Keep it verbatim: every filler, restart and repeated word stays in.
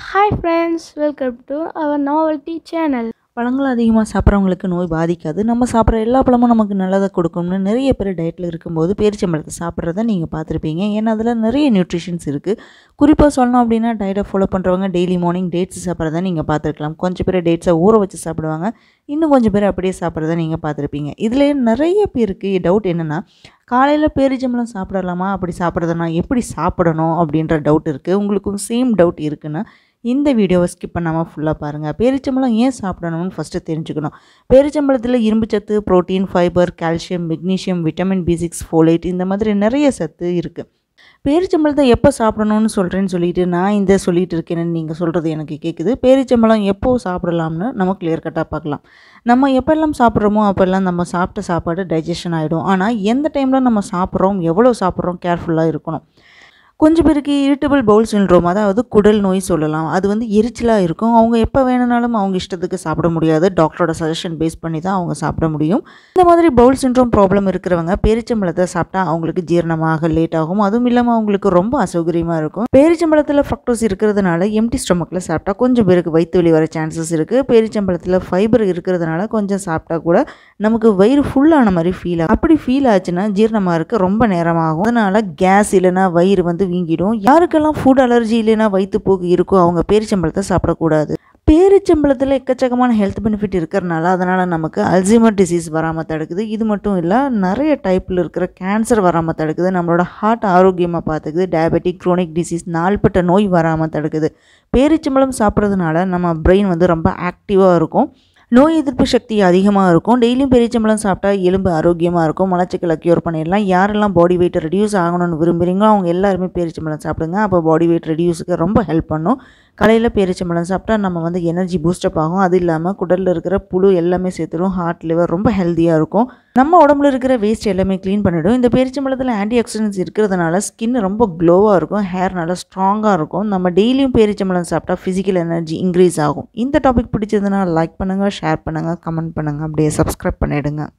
Hi friends, welcome to our novelty channel. பழங்கள் அதிகமாக சாப்பிட்றவங்களுக்கு நோய் பாதிக்காது. நம்ம சாப்பிட்ற எல்லா பழமும் நமக்கு நல்லதை கொடுக்கும்னு நிறைய பேர் டயட்டில் இருக்கும்போது பேரிச்சம்பழத்தை சாப்பிட்றத நீங்கள் பார்த்துருப்பீங்க. ஏன்னா அதில் நிறைய நியூட்ரிஷன்ஸ் இருக்குது. குறிப்பாக சொல்லணும் அப்படின்னா டயட்டை ஃபாலோ பண்ணுறவங்க டெய்லி மார்னிங் டேட்ஸ் சாப்பிட்றத நீங்கள் பார்த்துருக்கலாம். கொஞ்சம் பேர் டேட்ஸை ஊற வச்சு சாப்பிடுவாங்க, இன்னும் கொஞ்சம் பேர் அப்படியே சாப்பிட்றத நீங்கள் பார்த்துருப்பீங்க. இதில் நிறைய பேருக்கு டவுட் என்னென்னா, காலையில் பேரிச்சம்பழம் சாப்பிடலாமா, அப்படி சாப்பிட்றதுனா எப்படி சாப்பிடணும் அப்படின்ற டவுட் இருக்குது. உங்களுக்கும் சேம் டவுட் இருக்குன்னா இந்த வீடியோவை ஸ்கிப் பண்ணாமல் ஃபுல்லாக பாருங்கள். பேரிச்சம்பழம் ஏன் சாப்பிடணும்னு ஃபஸ்ட்டு தெரிஞ்சுக்கணும். பேரிச்சம்பழத்தில் இரும்பு சத்து, protein, fibre, calcium, magnesium, vitamin B six, folate இந்த மாதிரி நிறைய சத்து இருக்குது. பேரிச்சம்பழத்தை எப்போ சாப்பிடணும்னு சொல்கிறேன்னு சொல்லிட்டு நான் இந்த சொல்லிட்டு இருக்கேன்னு நீங்கள் சொல்கிறது எனக்கு கேட்குது. பேரிச்சம்பழம் எப்போ சாப்பிடலாம்னு நம்ம கிளியர் கட்டாக பார்க்கலாம். நம்ம எப்போல்லாம் சாப்பிட்றோமோ அப்போல்லாம் நம்ம சாப்பிட்ட சாப்பாடு டைஜஷன் ஆகிடும். ஆனால் எந்த டைமில் நம்ம சாப்பிட்றோம், எவ்வளோ சாப்பிட்றோம், கேர்ஃபுல்லாக இருக்கணும். கொஞ்சம் பேருக்கு இரிட்டபிள் பவுல் சிண்ட்ரோம், அதாவது குடல் நோய் சொல்லலாம். அது வந்து எரிச்சலாக இருக்கும். அவங்க எப்போ வேணுனாலும் அவங்க இஷ்டத்துக்கு சாப்பிட முடியாது. டாக்டரோட சஜஷன் பேஸ் பண்ணி தான் அவங்க சாப்பிட முடியும். இந்த மாதிரி பவுல் சிண்ட்ரோம் ப்ராப்ளம் இருக்கிறவங்க பேரிச்சம்பழத்தை சாப்பிட்டா அவங்களுக்கு ஜீரணமாக லேட் ஆகும். அதுவும் இல்லாமல் அவங்களுக்கு ரொம்ப அசௌகரியமாக இருக்கும். பேரிச்சம்பழத்தில் ஃப்ரக்டோஸ் இருக்கிறதுனால எம்டி ஸ்டொமக்கில் சாப்பிட்டா கொஞ்சம் பேருக்கு வயிற்று வலி வர சான்சஸ் இருக்குது. பேரிச்சம்பழத்தில் ஃபைபர் இருக்கிறதுனால கொஞ்சம் சாப்பிட்டா கூட நமக்கு வயிறு ஃபுல்லான மாதிரி ஃபீல் ஆகும். அப்படி ஃபீல் ஆச்சுன்னா ஜீரணமாக இருக்க ரொம்ப நேரமாகும். அதனால் கேஸ் இல்லைன்னா வயிறு வந்து வீங்கிடும். யாருக்கெல்லாம் ஃபுட் அலர்ஜி இல்லைன்னா வயிற்றுப்போக்கு இருக்கோ அவங்க பேரிச்சம்பழத்தை சாப்பிடக்கூடாது. பேரிச்சம்பழத்தில் எக்கச்சக்கமான ஹெல்த் பெனிஃபிட் இருக்கிறனால அதனால் நமக்கு அல்சைமர் டிசீஸ் வராமல் தடுக்குது. இது மட்டும் இல்லை, நிறைய டைப்பில் இருக்கிற கேன்சர் வராமல் தடுக்குது. நம்மளோட ஹார்ட் ஆரோக்கியமாக பார்த்துக்குது. டயபெட்டிக், குரோனிக் டிசீஸ், நாள்பட்ட நோய் வராமல் தடுக்குது. பேரிச்சம்பழம் சாப்பிட்றதுனால நம்ம பிரெயின் வந்து ரொம்ப ஆக்டிவாக இருக்கும். நோய் எதிர்ப்பு சக்தி அதிகமாக இருக்கும். டெய்லியும் பெரிச்சம்பழம் சாப்பிட்டா எலும்பு ஆரோக்கியமாக இருக்கும். மலச்சிக்கலை க்யூர் பண்ணிடலாம். யாரெல்லாம் பாடி வெயிட் ரெடியூஸ் ஆகணும்னு விரும்புகிறீங்களோ அவங்க எல்லாருமே பேரிச்சம்பழம் சாப்பிடுங்க. அப்போ பாடி வெயிட் ரெடியூஸுக்கு ரொம்ப ஹெல்ப் பண்ணும். காலையில் பேரிச்சம்பழம் சாப்பிட்டா நம்ம வந்து எனர்ஜி பூஸ்டப் ஆகும். அது இல்லாமல் குடலில் இருக்கிற புழு எல்லாமே சேர்த்துடும். ஹார்ட், லிவர் ரொம்ப ஹெல்த்தியாக இருக்கும். நம்ம உடம்புல இருக்கிற வேஸ்ட் எல்லாமே க்ளீன் பண்ணிவிடும். இந்த பேரிச்சம்பழத்தில் ஆன்டி ஆக்சிடென்ட்ஸ் இருக்கிறதுனால ஸ்கின் ரொம்ப க்ளோவாக இருக்கும். ஹேர் நல்லா ஸ்ட்ராங்காக இருக்கும். நம்ம டெய்லியும் பேரிச்சம்பழம் சாப்பிட்டா ஃபிசிக்கல் எனர்ஜி இன்க்ரீஸ் ஆகும். இந்த டாபிக் பிடிச்சதுன்னா லைக் பண்ணுங்கள், ஷேர் பண்ணுங்கள், கமெண்ட் பண்ணுங்கள், அப்படியே சப்ஸ்கிரைப் பண்ணிவிடுங்க.